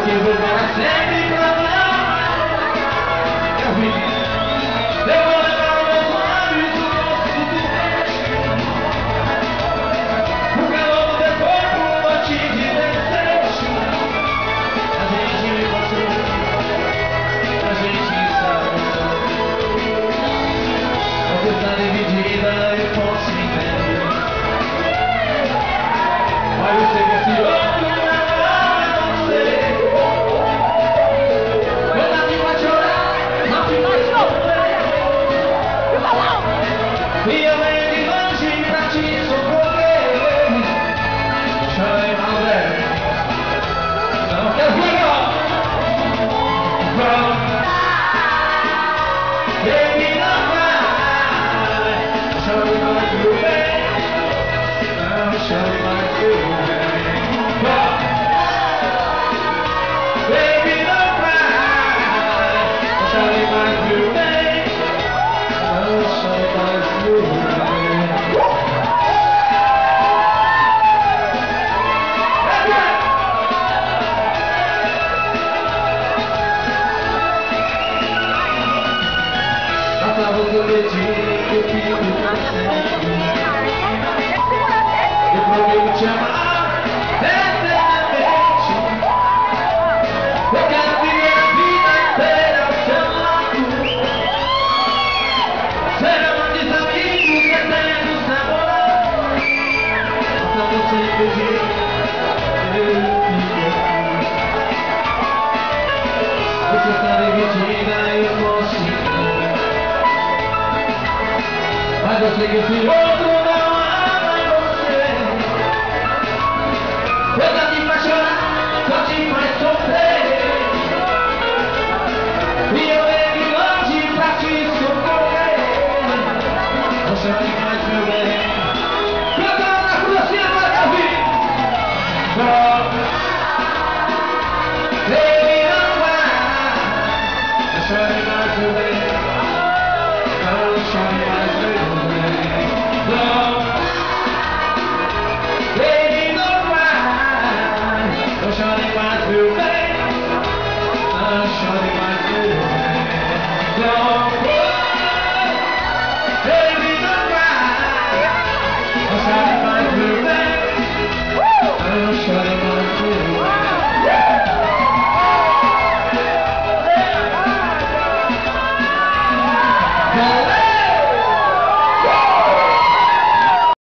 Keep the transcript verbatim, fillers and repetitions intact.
que eu vou para sempre pra não. Eu vi, eu vou levar os meus lábios no nosso beijo. O calor do teu corpo, um monte de desejo. A gente me passou, a gente sabe. Você está dividida, eu posso entender. Mas eu sei que esse outro não é você. Quando a gente vai chorar, não te faz sofrer. E eu venho de longe pra te socorrer. Chore, André. Não quero ver, ó. Baby, não vai. Chore mais meu bem. Não chore mais meu bem. Baby, don't cry. Chore mais meu bem. Não chore mais meu bem. Pra você pedir que eu fico pra sempre. Eu prometo te amar eternamente. Eu quero viver a vida inteira ao seu lado. Ser amantes, amigos, eternos namorados. Pra você pedir eu fico aqui. Você está dividida, eu posso entender. Mas eu sei que esse outro não ama você. Eu já te faz chorar, só te faz sofrer. E eu venho de longe pra te socorrer. Não chore mais meu bem. Canta na cruzia para ouvir. Baby, não vai. Não chore mais meu bem. Não chore mais meu bem. Baby, don't cry. Don't chore mais meu bem. Não chore mais meu bem.